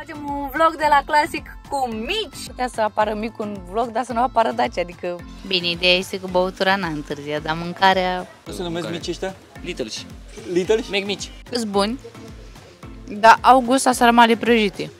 Facem un vlog de la Classic cu Mici. Putea să apară mic un vlog, dar să nu apară Dacia, adică... Bine, ideea este că băutura n-a întârziat, dar mâncarea... Cum se numesc mici ăștia? Littles. Littles? Mega mici. Îs buni, dar au gust a sarmale prăjite.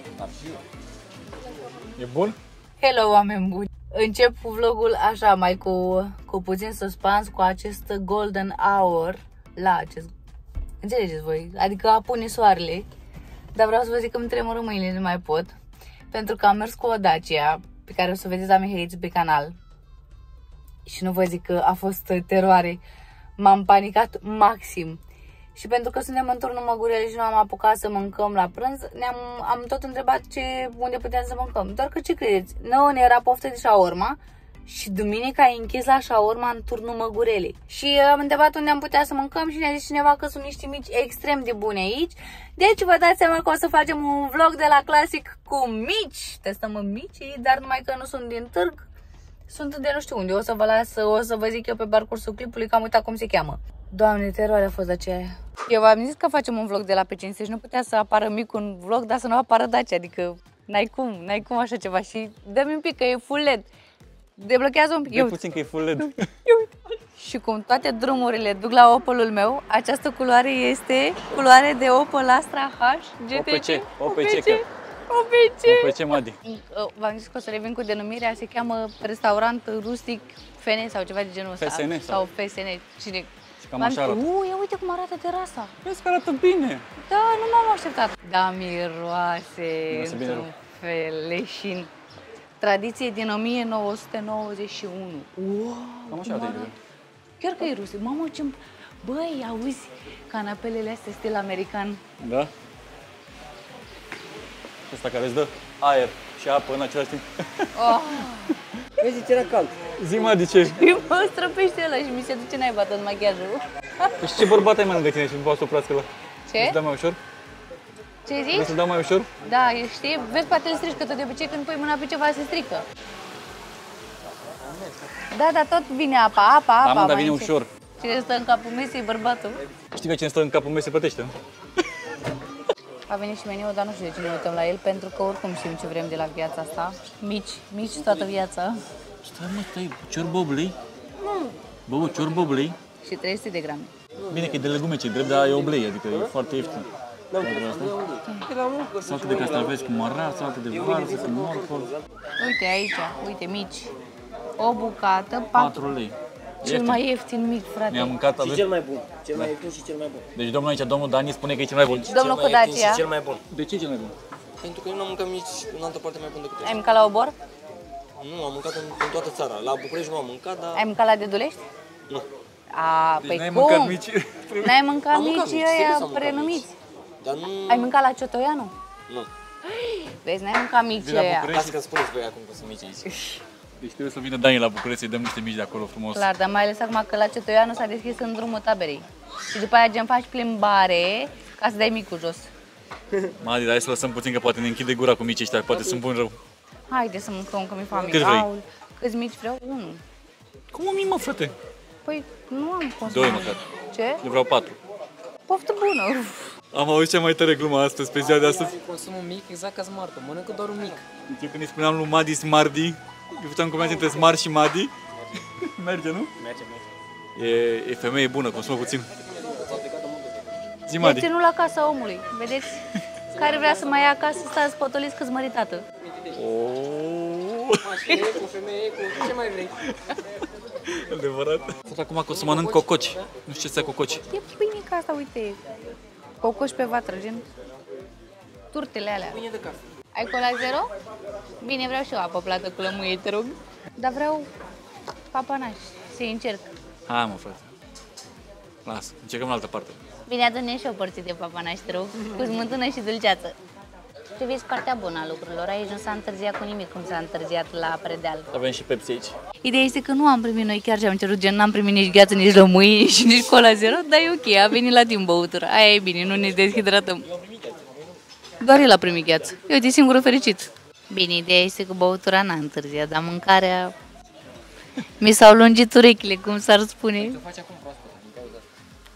E bun? Hello, oameni buni! Încep vlogul așa, mai cu puțin suspans, cu acest golden hour la acest... Înțelegeți voi? Adică apune soarele. Dar vreau să vă zic că îmi tremură mâinile, nu mai pot. Pentru că am mers cu o Dacia, pe care o să vedeți la Mihăiță pe canal. Și nu vă zic că a fost teroare. M-am panicat maxim. Și pentru că suntem în turnul Măgurele și nu am apucat să mâncăm la prânz, am tot întrebat unde putem să mâncăm. Doar că ce credeți? Nouă ne era poftă de șaorma și duminica ai închis la șaorma în turnul Măgurelei. Și am întrebat unde am putea să mâncăm și ne-a zis cineva că sunt niște mici extrem de bune aici. Deci vă dați seama că o să facem un vlog de la Classic cu Mici. Testăm în Mici, dar numai că nu sunt din târg. Sunt de nu știu unde. O să vă zic eu pe parcursul clipului că am uitat cum se cheamă. Doamne, teroare a fost aceea. Eu v-am zis că facem un vlog de la P5, nu putea să apară mic un vlog, dar să nu apară Dacia, adică n-ai cum așa ceva. Și dă-mi un pic că e full LED. Deblochează un pic. E puțin că e full LED. Și cum toate drumurile duc la Opelul meu, această culoare este culoare de Opel Astra H GTC. OPC Madi. V-am zis că o să revin cu denumirea, se cheamă restaurant rustic FN sau ceva de genul ăsta. FSN sau FSN. Cine? Cam așa arată. Ia uite cum arată terasa. Vezi că arată bine. Da, nu m-am așteptat. Da, miroase într-un fel leșin. Tradiție din 1991. Wow, cam așa arată. Chiar că e rustic. Mamă, ce... Băi, auzi, canapelele astea stil american. Da? Ăsta care îți dă aer și apă în același timp. Oh. Vezi, era cald. Zi-mă, de ce? Mă străpește ăla și mi se duce naiba tot machiajul. Păi și ce bărbat ai mai lângă tine și nu poate să oprească ăla? Ce? Să-l dau mai ușor? Ce zici? Vrei să-l dau mai ușor? Da, știi? Vezi, poate îl strici, că tot de obicei când pui mâna pe ceva se strică. Da, dar tot vine apa. Da, dar vine ușor. Cine stă în capul mesei, bărbatul. Știi că cine stă în capul meu se plătește, nu? A venit și meniul, dar nu știu de ce ne uităm la el, pentru că oricum știm ce vrem de la viața asta. Mici toată viața. Stai, ciorbobulei? Bă, ciorbobulei? Și 300 de grame. Bine că e de legume, ce drept, dar e oblei, adică e foarte ieftin. Saltă de castraveți cu mărar, saltă de varză, cu morcov. Uite aici, uite, mici. O bucată, 4 lei. Cel mai ieftin mic, frate. Mi-am mâncat, și cel mai bun. Cel mai ieftin și cel mai bun. Deci domnul aici, domnul Dani spune că e cel mai bun. Domnul cu Dacia. Și cel mai bun. De ce e cel mai bun? Pentru că eu nu am mâncat nici în altă parte mai bun decât Ai ăsta. mâncat la Obor? Nu, am mâncat în toată țara. La București nu am mâncat, dar... Ai mâncat la Dedulești? Nu. Păi n-ai cum? mâncat mici? N-ai mâncat Am mâncat mici mici, serios am ăia mâncat prenumiți? mici. Dar nu... Ai mâncat la Ciotoianu? Nu. Vezi, n-ai mâncat mici la ăia. București. Lasă că spuneți voi acum că sunt mici aici. Deci trebuie să vină Dani la București să-i dăm niște mici de acolo frumos. Clar, dar mai ales acum că la Ciotoianu s-a deschis în drumul taberei. Și după aia gen faci plimbare ca să dai micul jos. Madi, dar hai să lăsăm puțin că poate ne închide gura cu mici ăștia, poate sunt bun rău. Haide să mâncăm, că mi-e foame. Câți vrei? Câți mici vreau? 1. Cum mii, mă, frate? Păi nu am consumat. 2 măcar. Ce? Eu vreau 4. Poftă bună. Am auzit cea mai tare glumă astăzi, pe ziua de astăzi. Consumul mic, exact ca smartă. Mănâncă doar un mic. Eu când îi spuneam lui Madi Smardi, eu făceam combinație între Smart și Madi. Merge, nu? Merge. E femeie bună, consumă puțin. Zi, Madi. E ținut la casa omului, vedeți? Care vrea să mai ia acasă, stați potoliți câți măritată. Cu femeie, cu ce mai vrei? Adevărat. Tot acum că o să mănânc cococi. Nu știu ce stai cococi. E pâinică asta, uite. Cocoș pe vatră, gen turtele alea. Pâine de cafe. Ai cola zero? Bine, vreau și eu apă plată cu lămâie, te rog. Dar vreau papanaș, să-i încerc. Hai, mă, frate. Lasă, încercăm în altă parte. Bine, adune și o porție de papanaș, te rog, cu smântână și dulceață. Tu vezi partea bună a lucrurilor, aici nu s-a întârziat cu nimic cum s-a întârziat la Predeal. Avem și Pepsi aici. Ideea este că nu am primit noi chiar ce am cerut, gen n-am primit nici gheață, nici lămâie și nici cola zero, dar e ok, a venit la timp băutura. Aia e bine, nu ne deshidratăm. Doar el a primit gheață. Eu de singurul fericit. Bine, ideea este că băutura n-a întârziat, dar mâncarea... Mi s-au lungit urechile, cum s-ar spune.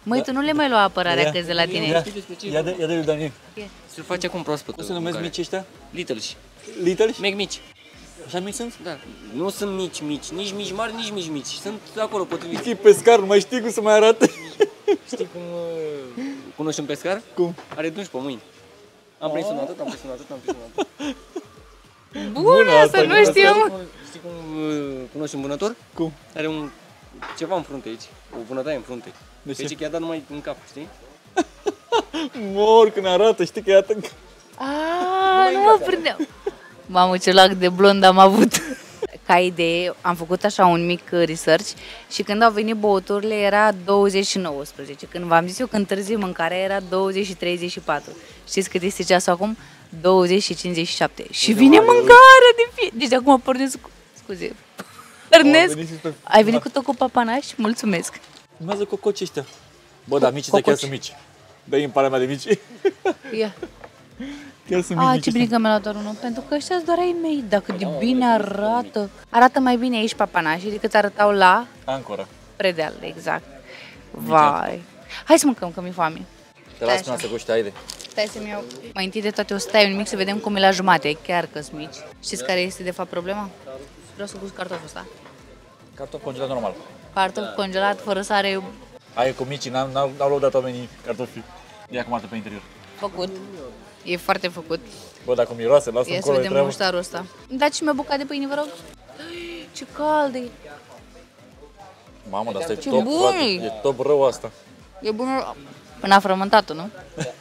Măi, tu nu le mai lua apărarea că de la tine. Ia de lui Daniel. Se face acum proaspăt. Cum se numesc mici ăștia? Littles. Little? Mega mici. Așa mici sunt? Da. Nu sunt mici, nici mici mari, nici mici mici. Sunt acolo potrivit. Știi pescar, nu mai știi cum să mai arate? Știi cum cunoști un pescar? Cum? Are dungi pe mâini. Am prins un atât, am prins un atât. Bună, asta nu știam. Știi cum cunoști un vânător? Cum? Are ceva în frunte aici, o vânătaie în frunte. De ce? Deci că i-a dat numai în cap, știi? Mor când arată, știi că iată. Aaa, nu mă prindeam. Mamă, ce lac de blond am avut. Ca idee, am făcut așa un mic research și când au venit băuturile era 20 și 19. Când v-am zis eu că întârzi mâncarea era 20 și 34. Știți cât este ceasul acum? 20 și 57. Și vine mâncarea de fie. Deci acum pornesc, scuze, pornesc. Ai venit cu tot cu papanaș? Mulțumesc. Urmează cococi ăștia. Bă, dar micii chiar sunt mici. Dă-i în parea mea de mici. Ia. Chiar sunt mici. Ce bine că mi-a luat doar unul, pentru că ăștia doar ai mei, dacă de bine arată. Arată mai bine aici papanașii decât arătau la Ancora. Predeal, exact. Vai. Hai să mâncăm, că mi-e foame. Te las până să guște, haide. Stai să-mi iau. Mai întâi de toate o să tai un mic să vedem cum e la jumate, chiar că-s mici. Știți care este de fapt problema? Vreau să gust cartoful ăsta. Cartof congelat normal. Cartof congelat, fără sare, Aia cu micii, n-au lăudat oamenii cartofi. Ia cum arată pe interior. făcut. E foarte făcut. Bă, dacă miroase, lasă Ia să încolo de vedem treabă. muștarul ăsta. Dați-mi o bucată de pâine, vă rog. Ce cald e. Mamă, dar asta e Ce top, bun frate. e. E top rău asta. E bună până a frământat-o, nu?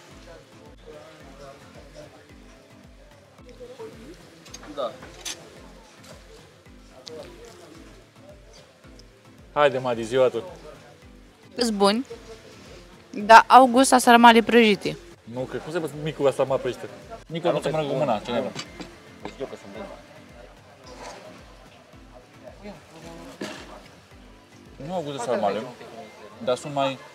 Da. Haide, Madi, ziua tu. Sunt buni, dar au gust a sarmale prăjite. Nu, cred, cum se văd micul asta mă prăjită? Micul nu se mănâncă cu mâna, ce nebun. Știu că sunt buni. Nu au gust de sarmale, dar sunt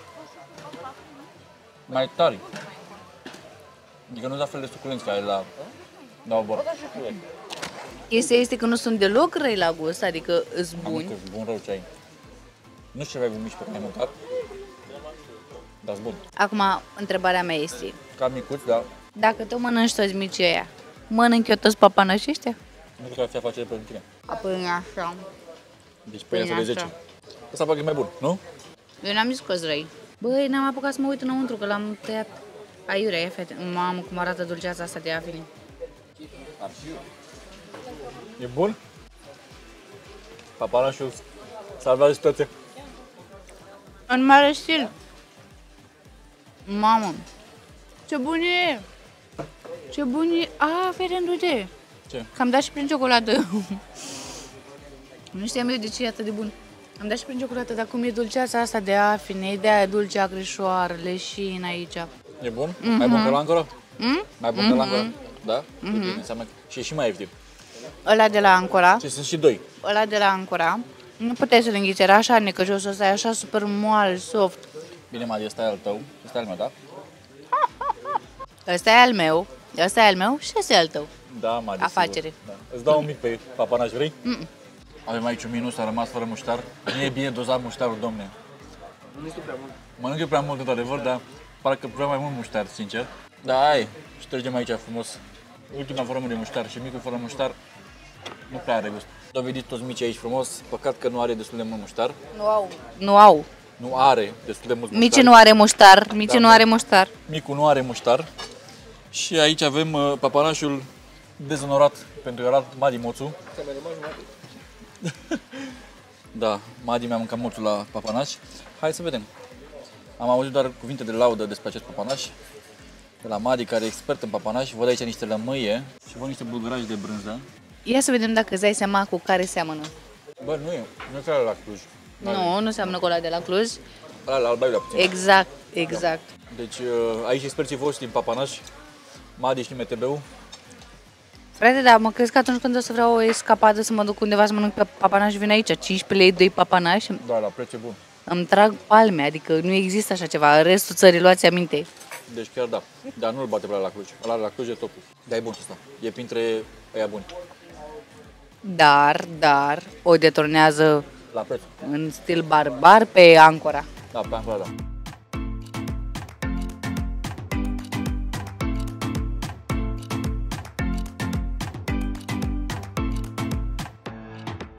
mai tari. Adică nu la fel de suculenți ca la obor. Chestia este că nu sunt deloc răi la gust, adică sunt Am buni. că bun rău ce ai. Nu știu ce ai mici pe care ai mâncat, dar sunt bun. Acum, întrebarea mea este, Ca micuți, dar dacă tu mănânci toți micii ăia, mănânc eu toți papanașii ăștia? nu cred că ar fi afacere pentru tine. Apoi așa. Deci pe ea să de 10. așa. Ăsta fac e mai bun, nu? Eu n-am zis că sunt răi. Băi, n-am apucat să mă uit înăuntru, că l-am tăiat. Aiurea, ia fete. Mamă, cum arată dulceața asta de afine. E bun? Papanașul salvează situația. În mare stil. Mamă, ce bun e! Ce bun e! A, fii rându-te! Ce? Că am dat și prin ciocolată. Nu știam eu de ce e atât de bun. Am dat și prin ciocolată, dar cum e dulceața asta de afine, e de aia dulce, acrișoară, leșin aici. E bun? Mai bun că la Ancora? Mm? Mai bun că la Ancora? Da? Bine, înseamnă că și e și mai ieftin. Ăla de la Ancora, Și sunt și doi. ăla de la Ancora, nu puteai să-l înghiți, era așa necăjos, ăsta e așa super moale, soft. Bine, Madi, ăsta e al tău, ăsta e al meu, da? Ăsta e al meu, ăsta e al meu și ăsta e al tău. Da, Madi, Afacere. sigur. Da. Îți dau un mic pe papanaș, vrei? Avem aici un minus, a rămas fără muștar. Nu e bine dozat muștarul, domne. Nu știu prea mult. Mănânc eu prea mult, într-adevăr, dar parcă vreau mai mult muștar, sincer. Da, hai, ștergem aici frumos. Ultima formă de muștar și micul fără muștar nu prea are gust. Dovedit toți mici aici frumos, păcat că nu are destul de mult muștar. Nu au. Nu au. Nu are destul de mult muștar. Mici nu are muștar, mici nu are muștar. Micul nu are muștar. Și aici avem papanașul dezonorat pentru că era Madi Moțu. Da, Madi mi-a mâncat moțul la papanaș. Hai să vedem. Am auzit doar cuvinte de laudă despre acest papanaș. De la Madi, care e expert în papanaș. Văd aici niște lămâie și văd niște bulgărași de brânză. Ia să vedem dacă îți dai seama cu care seamănă. Bă, nu e chiar la Cluj. Nu seamănă cu ăla de la Cluj. Ăla la Albaiu, puțin. Exact, exact. Deci aici experții voștri din papanaș. Madi și MTB-ul. Frate, dar mă crezi că atunci când o să vreau o escapadă să mă duc undeva să mănânc pe papanaș, vin aici, 15 lei, 2 papanași, Da, la preț e bun. îmi trag palme, adică nu există așa ceva, în restul țării luați aminte. Deci chiar da. Dar nu-l bate pe ăla la Cluj. Ăla la Cluj e topul. Dar e bun și ăsta. E printre ăia buni. Dar, o deturnează La preț. în stil barbar pe Ancora. Da, pe acolo, da.